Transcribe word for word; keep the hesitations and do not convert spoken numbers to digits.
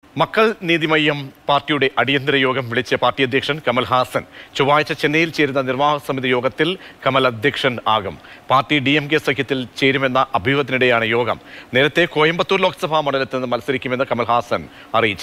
മക്കൾ നീതിമയ്യം പാർട്ടിയുടെ അടിയന്തര യോഗം വിളിച്ച പാർട്ടി അധ്യക്ഷൻ കമൽ ഹാസൻ ചൊവ്വാഴ്ച ചെന്നൈയിൽ ചേരുന്ന നിർവാഹക സമിതി യോഗത്തിൽ കമൽ അധ്യക്ഷൻ ആകും. പാർട്ടി ഡി എം കെ സഖ്യത്തിൽ ചേരുമെന്ന അഭ്യൂഹത്തിനിടെയാണ് യോഗം. നേരത്തെ കോയമ്പത്തൂർ ലോക്സഭാ മണ്ഡലത്തിൽ നിന്ന് മത്സരിക്കുമെന്ന് കമൽ ഹാസൻ അറിയിച്ചു.